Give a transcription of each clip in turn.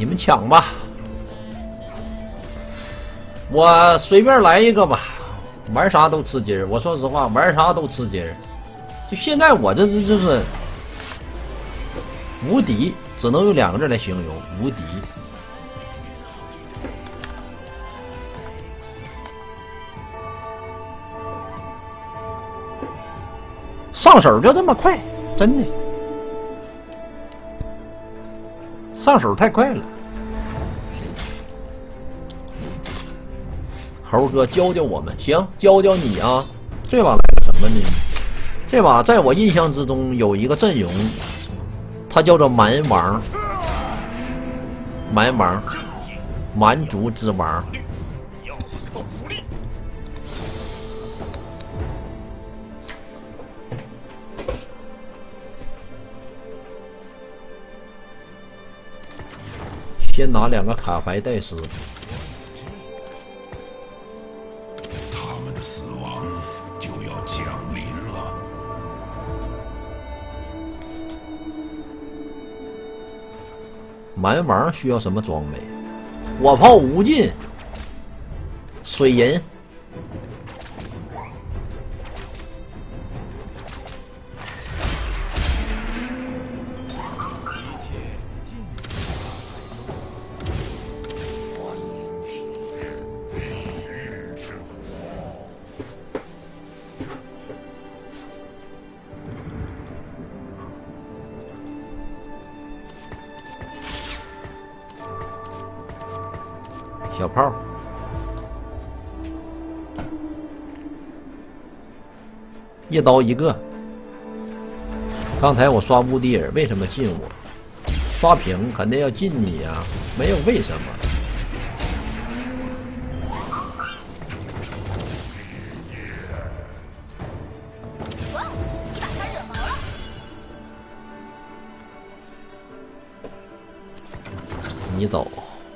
你们抢吧，我随便来一个吧，玩啥都吃鸡儿。我说实话，玩啥都吃鸡儿。就现在我这就是无敌，只能用2个字来形容：无敌。上手就这么快，真的，上手太快了。猴哥教教我们，行，教教你啊。这把来个什么呢？这把在我印象之中有一个阵容，它叫做蛮王，蛮王，蛮族之王。先拿2个卡牌代师。 他们的死亡就要降临了。 蛮王需要什么装备？火炮无尽，水银。小炮，一刀一个。刚才我刷乌迪尔，为什么进我？刷屏肯定要进你呀，没有为什么。你走。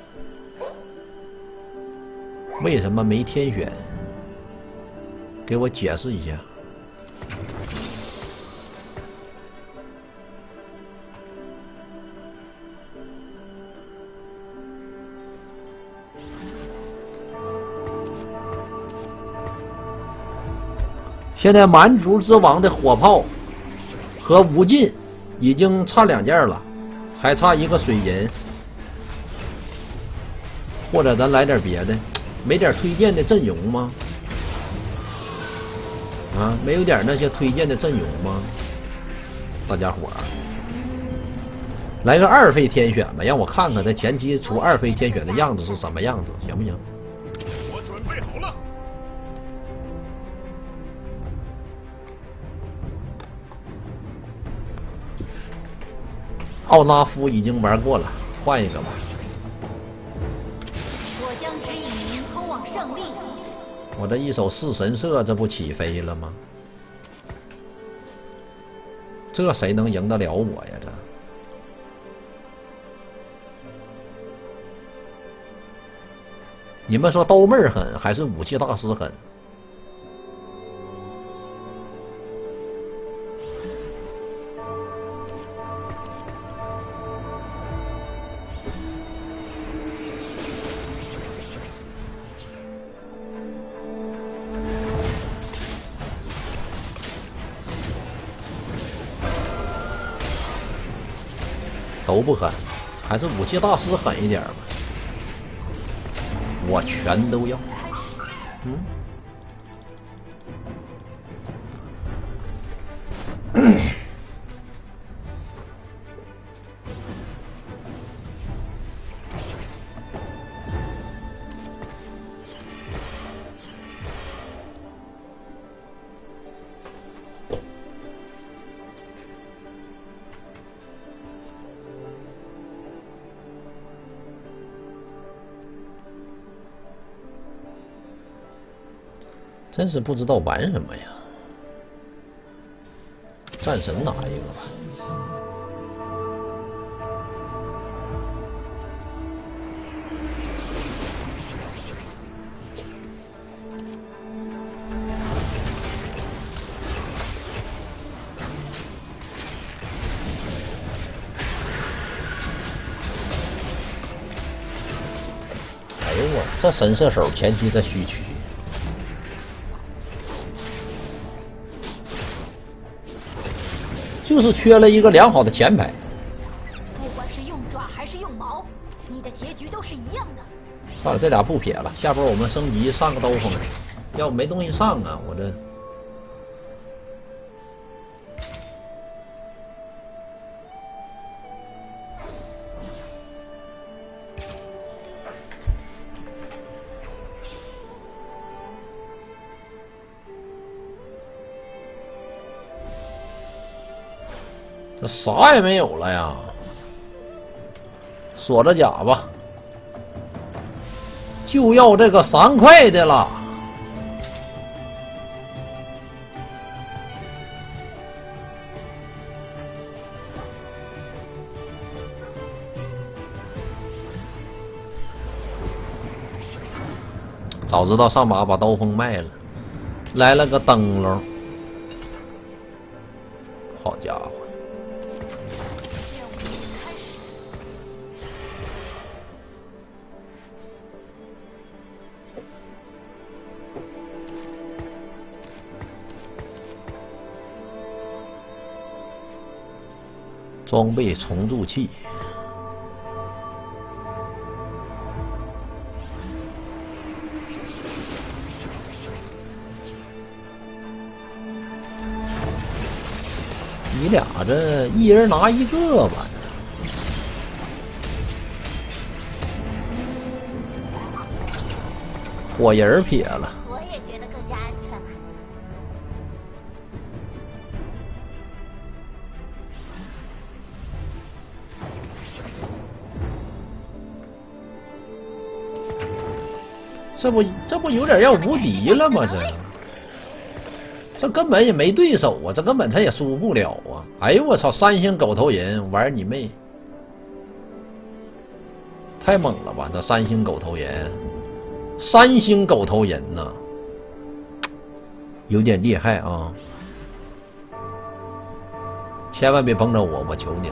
为什么没天选？给我解释一下。现在蛮族之王的火炮和无尽已经差2件了，还差1个水银，或者咱来点别的。没点推荐的阵容吗？啊，没有点那些推荐的阵容吗？大家伙儿，来个2费天选吧，让我看看在前期出2费天选的样子是什么样子，行不行？ 我准备好了。 奥拉夫已经玩过了，换一个吧。 胜利！ 我这一手四神射，这不起飞了吗？这谁能赢得了我呀？这你们说刀妹儿狠还是武器大师狠？都不狠，还是武器大师狠一点吧。我全都要。真是不知道玩什么呀！战神拿一个吧。 我这神射手前期这虚区，就是缺了一个良好的前排。 不管是用爪还是用矛，你的结局都是一样的。 算了，这俩不撇了，下波我们升级上个刀锋，要不没东西上啊，我这。这啥也没有了呀，锁着甲吧，就要这个3块的了。早知道上把刀锋卖了，来了个灯笼，好家伙！装备重铸器，你俩这一人拿一个吧。火人撇了。 我也觉得更加安全了。这不有点要无敌了吗？这根本也没对手啊！这根本他也输不了啊！哎呦我操！3星狗头人玩你妹！太猛了吧！这3星狗头人，3星狗头人呐，有点厉害啊！千万别碰着我，我求你了。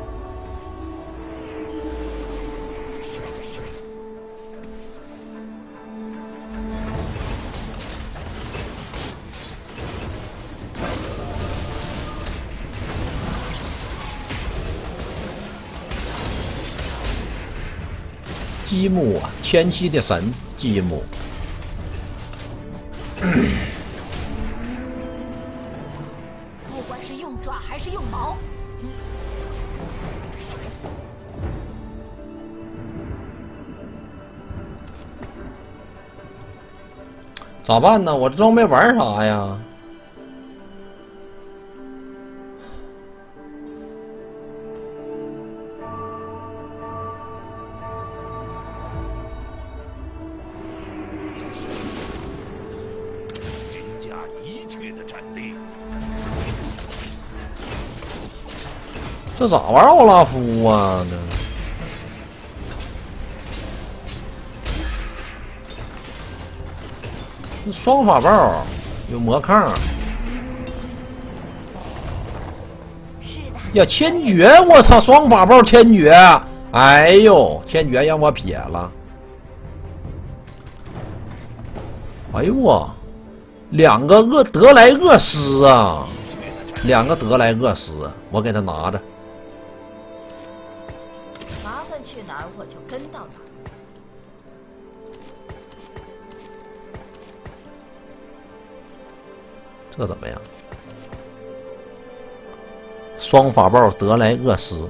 积木啊，前期的神积木。 不管是用爪还是用矛， 咋办呢？我这装备玩啥呀？ 一切的战力， 这咋玩奥拉夫啊？这双法爆有魔抗， 是的呀，千绝！我操，双法爆千绝！哎呦，千绝让我撇了。哎呦我，2个德莱厄斯啊，2个德莱厄斯，我给他拿着。 麻烦去哪儿我就跟到哪儿。 这怎么样？双法爆德莱厄斯。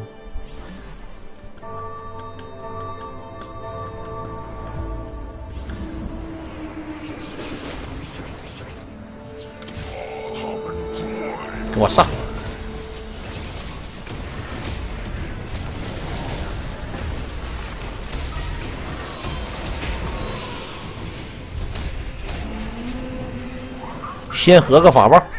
我上，先合个法爆。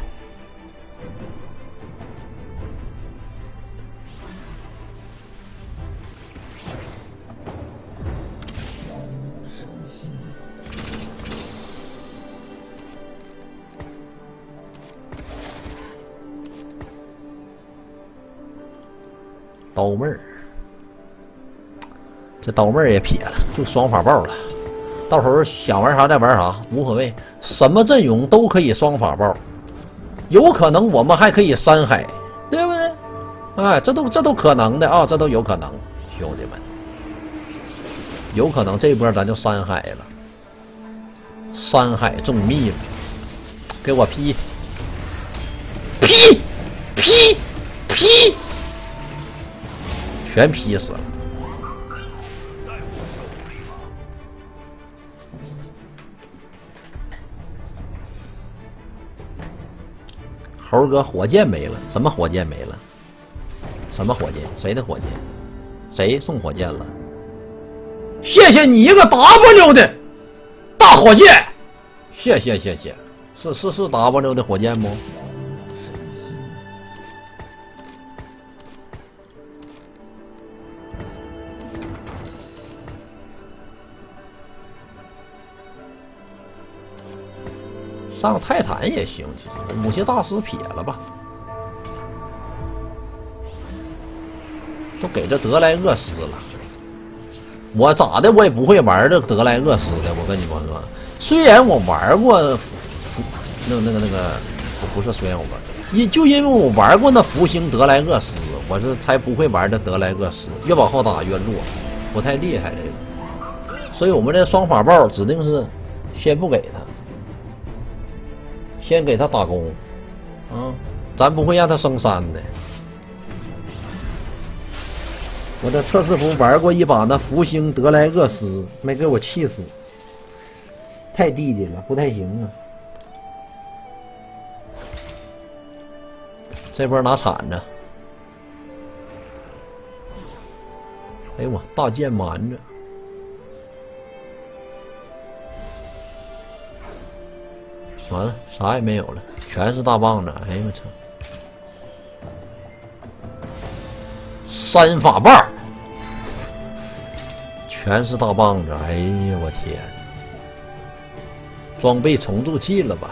刀妹儿，这刀妹儿也撇了，就双法爆了。 到时候想玩啥再玩啥，无所谓，什么阵容都可以双法爆，有可能我们还可以山海，对不对？哎，这都可能的啊，这都有可能，兄弟们，有可能这波咱就山海了，山海中密了，给我劈，全劈死了。猴哥，火箭没了，什么火箭没了？什么火箭？谁的火箭？谁送火箭了？谢谢你一个 W 的大火箭，谢谢。是 W 的火箭不？上泰坦也行，其实武器大师撇了吧，都给这德莱厄斯了。我咋的，我也不会玩这德莱厄斯的。我跟你们说，虽然我玩过那个，不是虽然我玩，就因为我玩过那福星德莱厄斯，我是才不会玩这德莱厄斯，越往后打越弱，不太厉害这个。所以我们这双法爆指定是先不给他。先给他打工，咱不会让他升3的。我这测试服玩过一把那福星德莱厄斯，没给我气死，太弟弟了，不太行啊。这波拿铲子，哎呦我大剑瞒着。完了，啥也没有了，全是大棒子。哎呦我操！3法棒，全是大棒子。哎呀我天！装备重铸器了吧？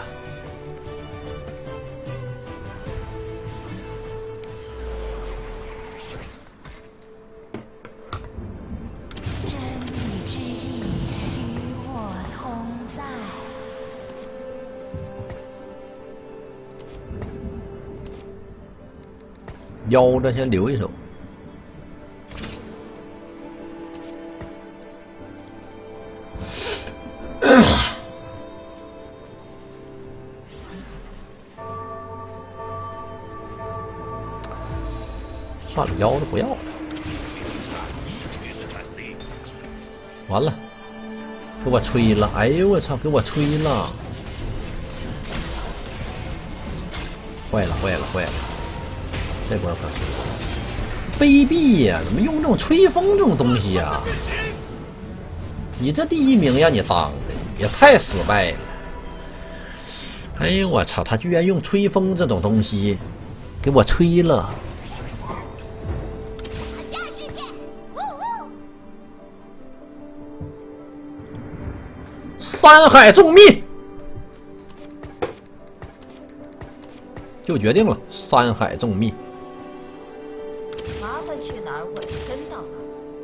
腰着先留一手，算了，腰子不要了。完了，给我吹了！哎呦我操，给我吹了！坏了！这波可是卑鄙呀！怎么用这种吹风这种东西呀？你这第1名让你当的也太失败了！哎呦我操，他居然用吹风这种东西给我吹了！山海重密，就决定了山海重密。 麻烦去哪儿，我就跟到哪儿。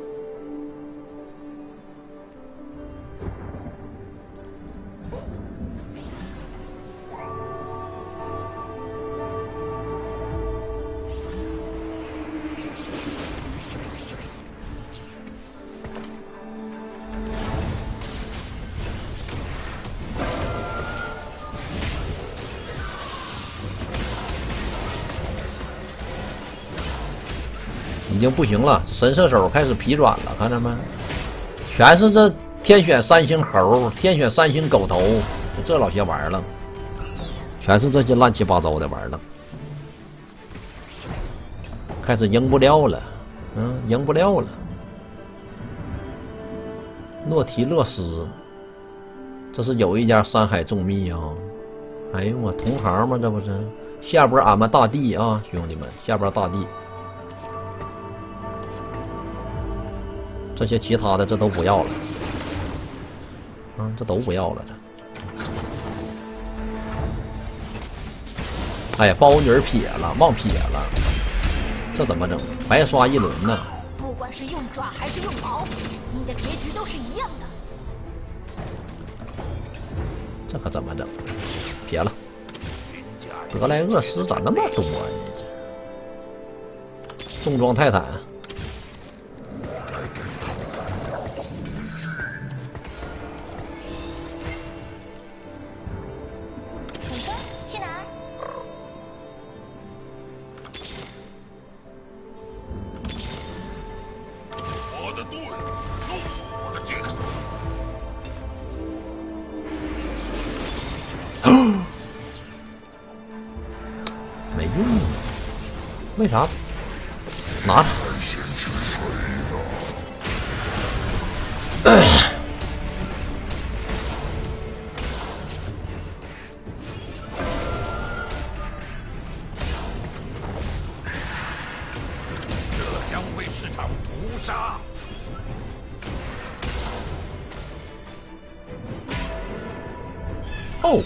已经不行了，神射手开始疲软了，看着没？全是这天选3星猴，天选3星狗头，就这老些玩意儿了，全是这些乱七八糟的玩意儿了，开始赢不了了，赢不了了。诺提勒斯，这是有一家山海重密啊！哎呦我同行吗？这不是下波俺们大帝啊，兄弟们，下波大帝。这些其他的这都不要了，这都不要了这。哎呀，包女儿撇了，忘撇了，这怎么整？白刷一轮呢？ 不管是用爪还是用矛，你的结局都是一样的。 这可怎么整？撇了。德莱厄斯咋那么多呢？重装泰坦。 你说去哪儿？ 我的盾就是我的剑。 没用，为啥？拿着。 这将会是场屠杀。 哦。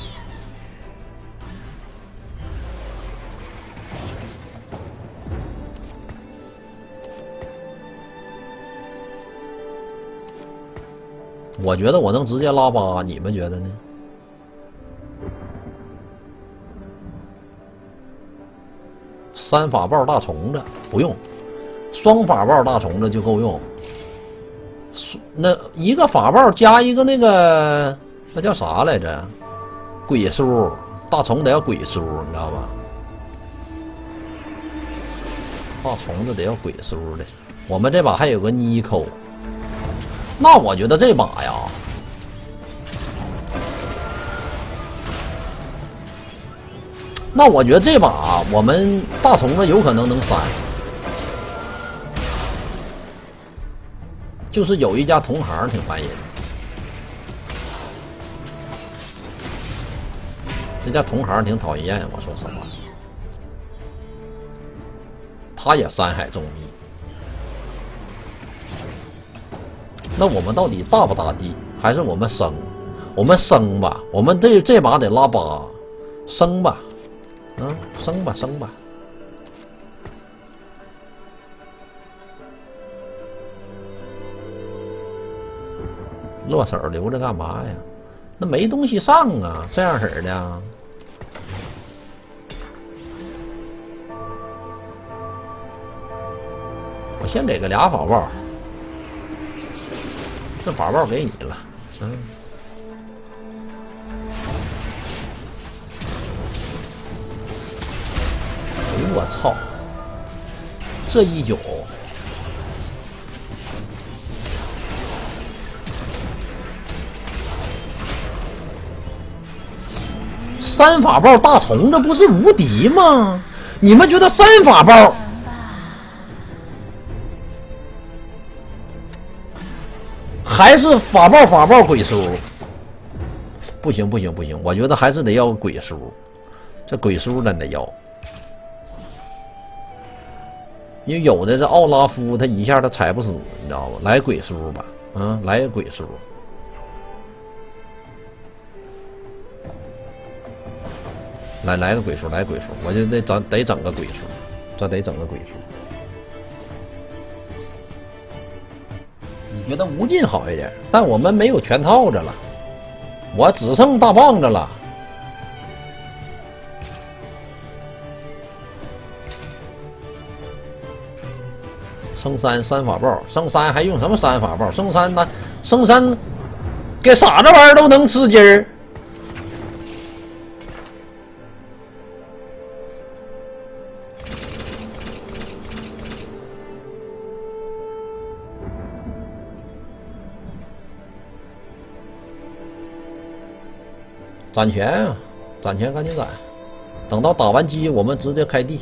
我觉得我能直接拉8，你们觉得呢？3法爆大虫子不用，双法爆大虫子就够用。那一个法爆加一个那个那叫啥来着？鬼书，大虫得要鬼书，你知道吧？大虫子得要鬼书的。我们这把还有个妮蔻。那我觉得这把呀，那我觉得这把我们大虫子有可能能删，就是有一家同行挺烦人，这家同行挺讨厌，我说实话，他也山海中秘。那我们到底大不大地？还是我们升？我们升吧，我们这把得拉8，升吧，升吧，升吧。落手留着干嘛呀？那没东西上啊，这样式的。我先给个俩法爆。这法爆给你了，哎呦我操！这一脚，3法爆大虫子不是无敌吗？你们觉得3法爆？还是法爆鬼书，不行，我觉得还是得要鬼书，这鬼书真得要，因为有的这奥拉夫他一下他踩不死，你知道吧？来鬼书吧，来个鬼书，来个鬼书，来鬼书，我就得整个鬼书，这得整个鬼书。觉得无尽好一点，但我们没有全套着了，我只剩大棒子了。升3法爆，升3还用什么3法爆？升3呢？升3给啥这玩意儿都能吃鸡儿。攒钱啊，攒钱赶紧攒，等到打完机我们直接开地。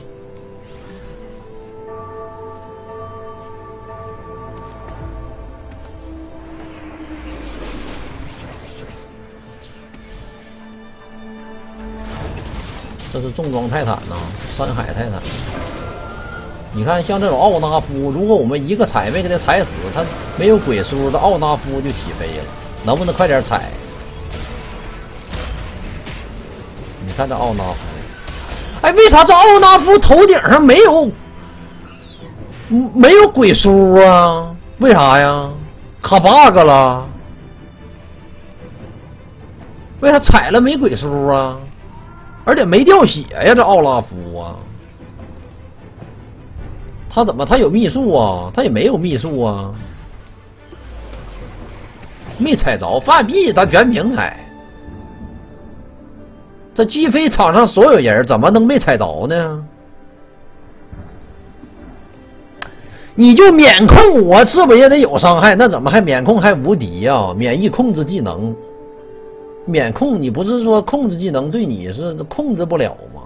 这是重装泰坦呐，山海泰坦。你看，像这种奥纳夫，如果我们一个踩没给他踩死，他没有鬼书的奥纳夫就起飞了，能不能快点踩？你看这奥纳夫，哎，为啥这奥纳夫头顶上没有鬼书啊？为啥呀？卡 bug 了？ 为啥踩了没鬼数啊？而且没掉血呀，这奥拉夫啊，他怎么他有秘术啊？他也没有秘术啊，没踩着，放屁，他全平踩。这击飞场上所有人，怎么能没踩着呢？你就免控我是不是也得有伤害？那怎么还免控还无敌呀？免疫控制技能。免控，你不是说控制技能对你是控制不了吗？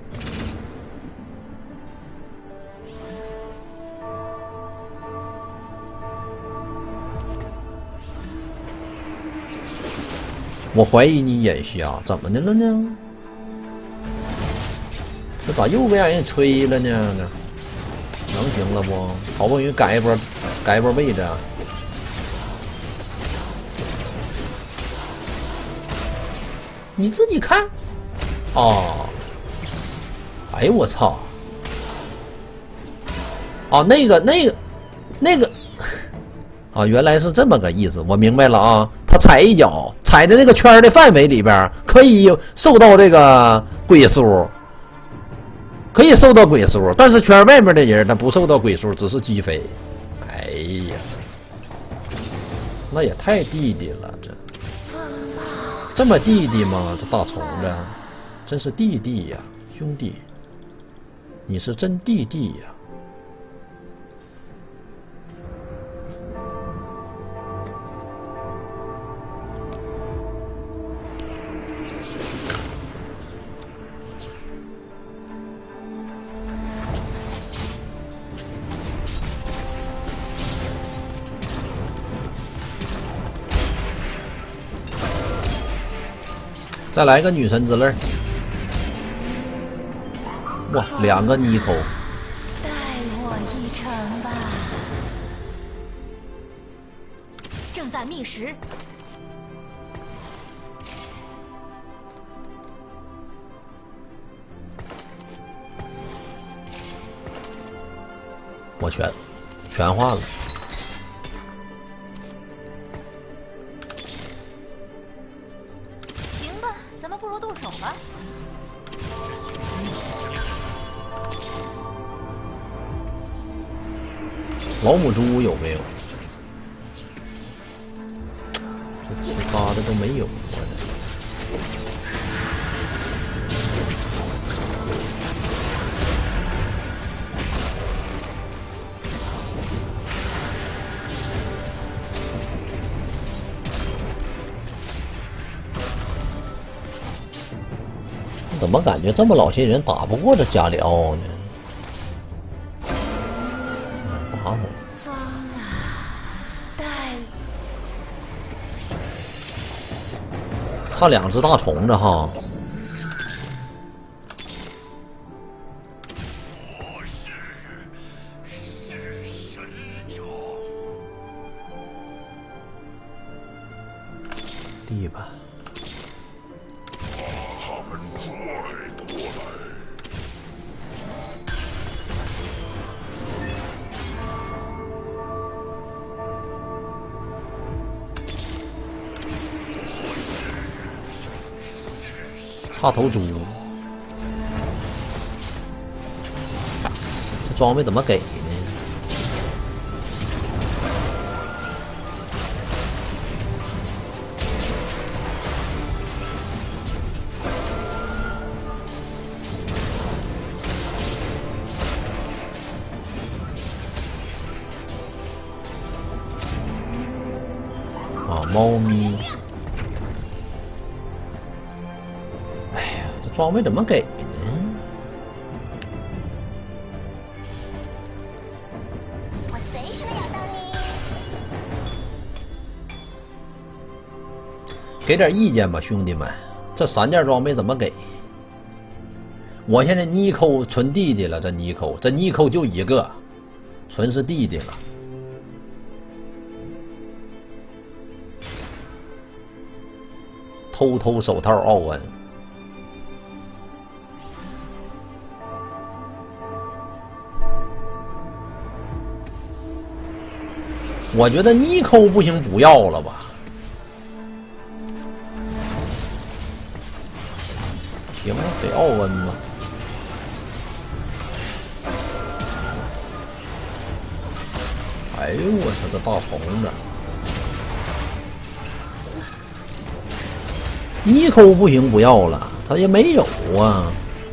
我怀疑你眼瞎，怎么的了呢？这咋又被让人吹了呢？能行了不？好不容易改一波位置啊！你自己看，哦，哎呦我操！哦，那个，啊，原来是这么个意思，我明白了啊。他踩一脚，踩在那个圈的范围里边，可以受到这个鬼数，可以受到鬼数，但是圈外面的人他不受到鬼数，只是击飞。哎呀，那也太弟弟了，这么弟弟吗？这大虫子，真是弟弟呀，兄弟，你是真弟弟呀！再来个女神之泪，哇，2个妮蔻， 带我一程吧。正在觅食。 我全换了。 咱们不如动手吧。 老母猪有没有？这其他的都没有。怎么感觉这么老些人打不过这加里奥呢？麻烦。 风啊，带看2只大虫子哈。地吧。差头猪，这装备怎么给呢？啊，猫咪。装备怎么给呢？ 我随时都要当你。 给点意见吧，兄弟们，这3件装备怎么给？我现在妮蔻纯弟弟了，这妮蔻就1个，纯是弟弟了。偷手套奥恩。我觉得妮蔻不行，不要了吧。 行吧，得奥恩吧。哎呦我操，这大虫子！一口不行，不要了，他也没有啊。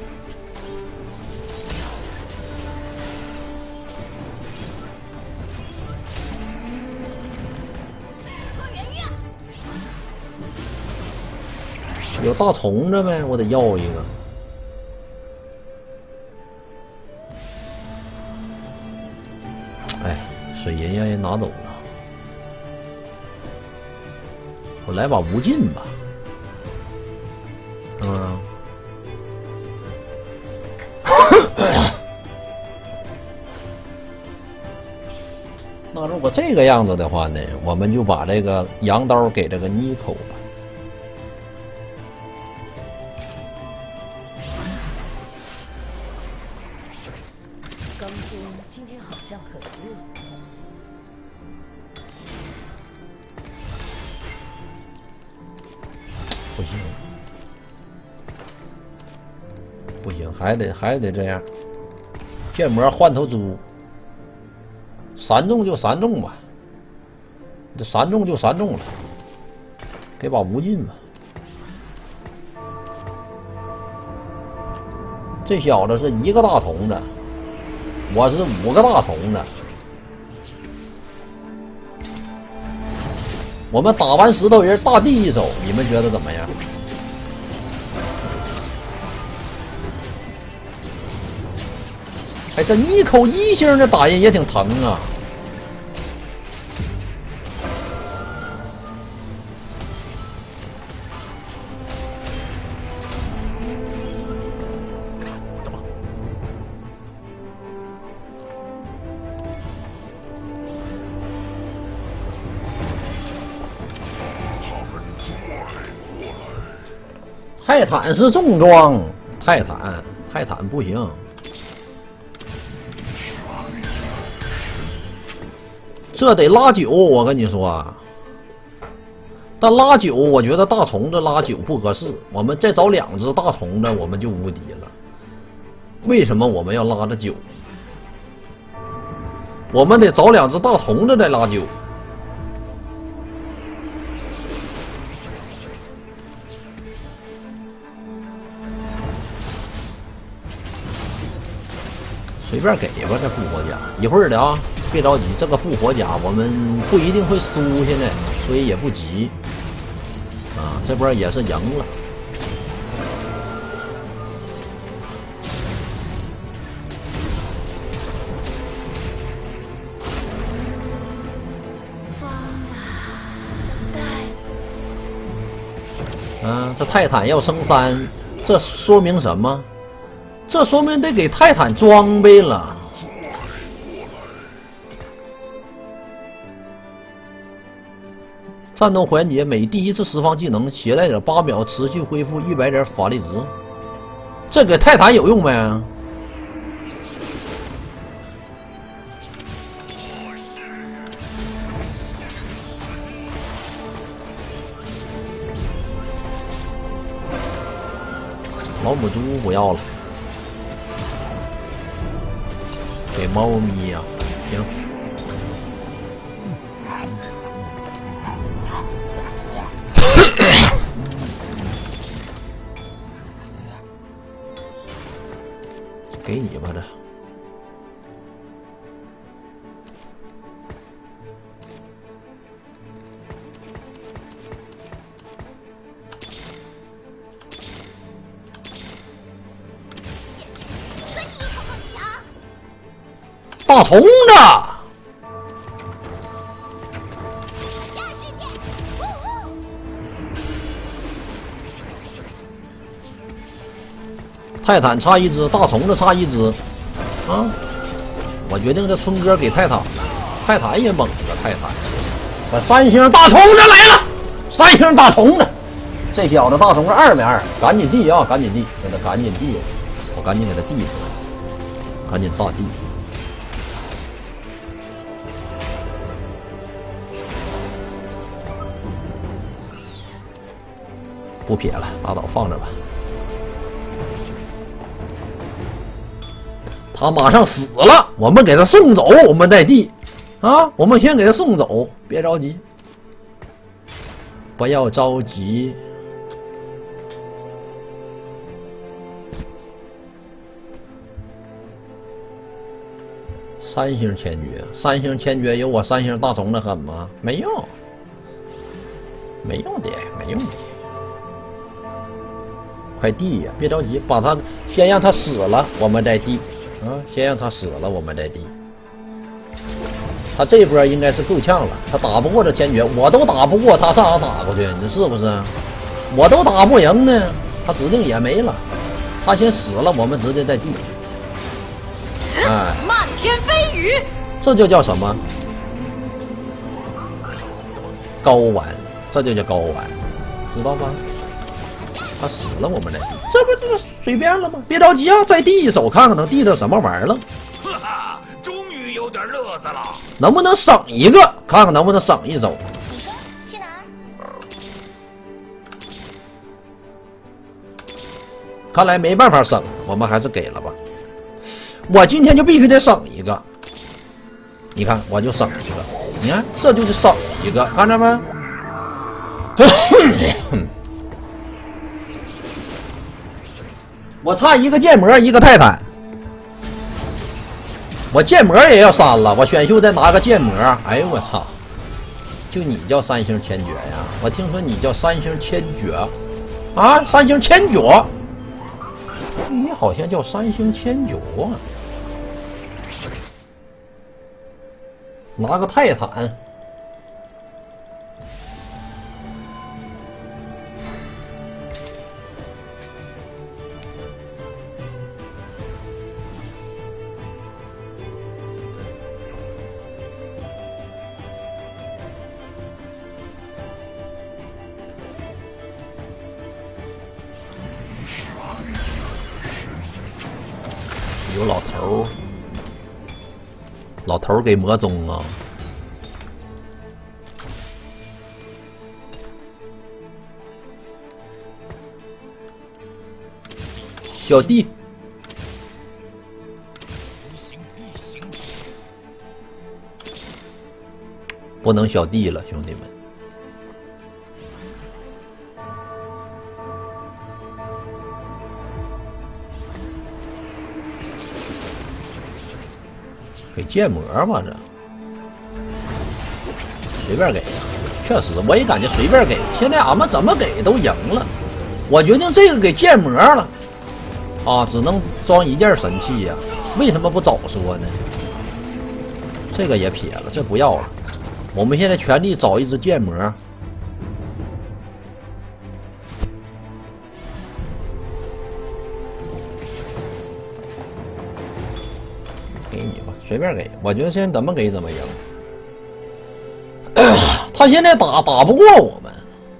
有大虫子呗，我得要一个。哎，水银让人拿走了。我来把无尽吧。那如果这个样子的话呢，我们就把这个羊刀给这个妮蔻吧。 钢筋今天好像很热。 不行，不行，还得这样。建模换头猪。3中就3中吧，这3中就3中了，给把无尽吧。这小子是1个大虫子，我是5个大虫子。我们打完石头人大地一手，你们觉得怎么样？哎，这妮蔻1星的打人也挺疼啊。泰坦是重装，泰坦不行。这得拉9，我跟你说。但拉9，我觉得大虫子拉9不合适。我们再找2只大虫子，我们就无敌了。为什么我们要拉着9？我们得找2只大虫子再拉9。随便给吧，这复活甲一会儿的啊，别着急，这个复活甲我们不一定会输，现在所以也不急啊，这波也是赢了。啊，这泰坦要升3，这说明什么？这说明得给泰坦装备了。战斗环节每第1次释放技能，携带者8秒持续恢复100点法力值。这给泰坦有用没？老母猪不要了。给猫咪呀、行。给你吧，这。大虫子，泰坦差1只，大虫子差1只，啊！我决定这春哥给泰坦了，泰坦也猛啊！泰坦，把3星大虫子来了，3星大虫子，这小子大虫子2没2，赶紧递啊，赶紧递，给他赶紧递，我赶紧给他递出来，赶紧大递。不撇了，拉倒，放着吧。 他马上死了，我们给他送走，我们再地啊，我们先给他送走，别着急，不要着急。三星千珏，三星千珏有我三星大虫的狠吗？没用，没用的，没用的。快递呀，别着急，把他先让他死了，我们再递啊，先让他死了，我们再递。他这波应该是够呛了，他打不过这千珏，我都打不过，他上哪打过去？你是不是？我都打不赢呢，他指定也没了，他先死了，我们直接再递。哎， 漫天飞雨， 这就叫什么？睾丸，这就叫睾丸，知道吧？他死了，我们再递，这不就是随便了吗？别着急啊，再递一手，看看能递到什么玩意儿了。 哈哈，终于有点乐子了。 能不能省一个？看看能不能省一手。 你说去哪儿？ 看来没办法省，我们还是给了吧。我今天就必须得省一个，你看我就省一个，你看这就是省一个，看着没？我差一个剑魔，一个泰坦，我剑魔也要删了，我选秀再拿个剑魔，哎呦我操！就你叫三星千珏呀？我听说你叫三星千珏，啊，三星千珏。你好像叫三星千珏啊！拿个泰坦，有老头儿，老头儿给魔宗啊！小弟，不能小弟了，兄弟们。给建模吧，这随便给，确实我也感觉随便给。现在俺们怎么给都赢了，我决定这个给建模了，啊，只能装一件神器呀，为什么不早说呢？这个也撇了，这不要了。我们现在全力找一只建模。给你吧，随便给。我觉得现在怎么给怎么赢。他现在打不过我们，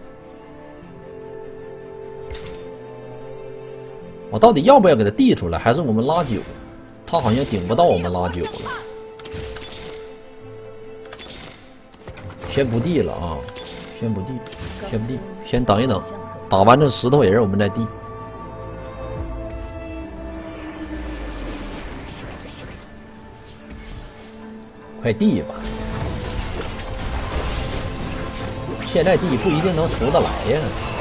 我到底要不要给他递出来，还是我们拉9？他好像顶不到我们拉9了。先不递了啊，先不递，先不递，先等一等，打完这石头人我们再递。快递吧！现在递不一定能出得来呀。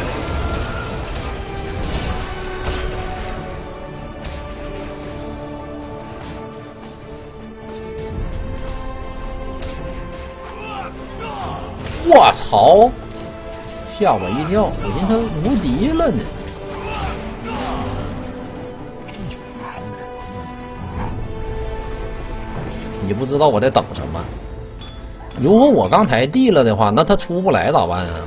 我操！吓我一跳，我寻思他无敌了呢。你不知道我在等什么？如果我刚才递了的话，那他出不来咋办啊？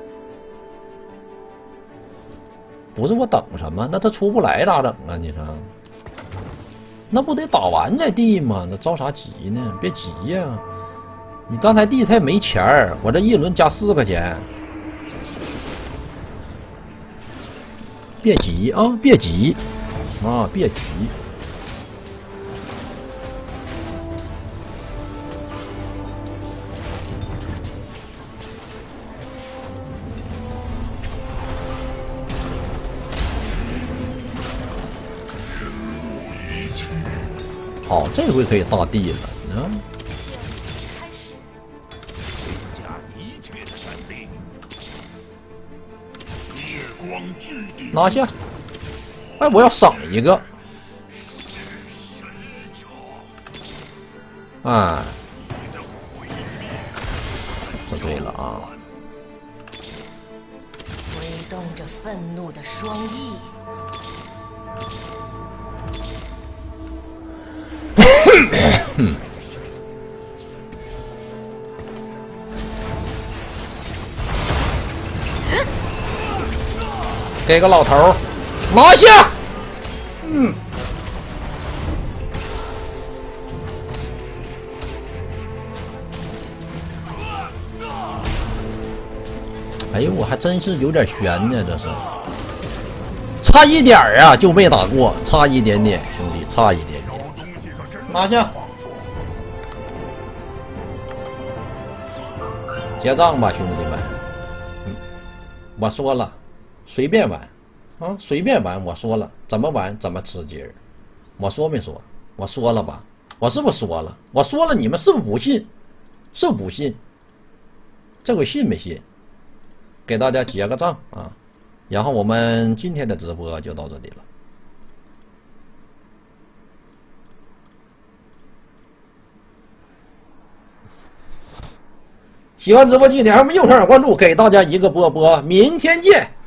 不是我等什么？那他出不来咋整啊？你说，那不得打完再递吗？那着啥急呢？别急呀！你刚才递他也没钱儿，我这一轮加4块钱。别急啊，别急啊，别急。 好，这回可以大地了，嗯。 施加一切的闪灵，夜光巨地拿下！哎，我要省一个。啊，说对了啊。 挥动着愤怒的双翼。 给个老头儿拿下。嗯。哎呦，我还真是有点悬呢，这是。差一点儿啊，就没打过，差一点点，兄弟，差一点点。拿下。结账吧，兄弟们。我说了，随便玩，啊，随便玩。我说了，怎么玩怎么吃鸡儿。我说没说？我说了吧？我是不是说了？我说了，你们是不是不信？是不是不信？这回信没信？给大家结个账啊，然后我们今天的直播就到这里了。喜欢直播记得还没右上角关注，给大家一个波波，明天见。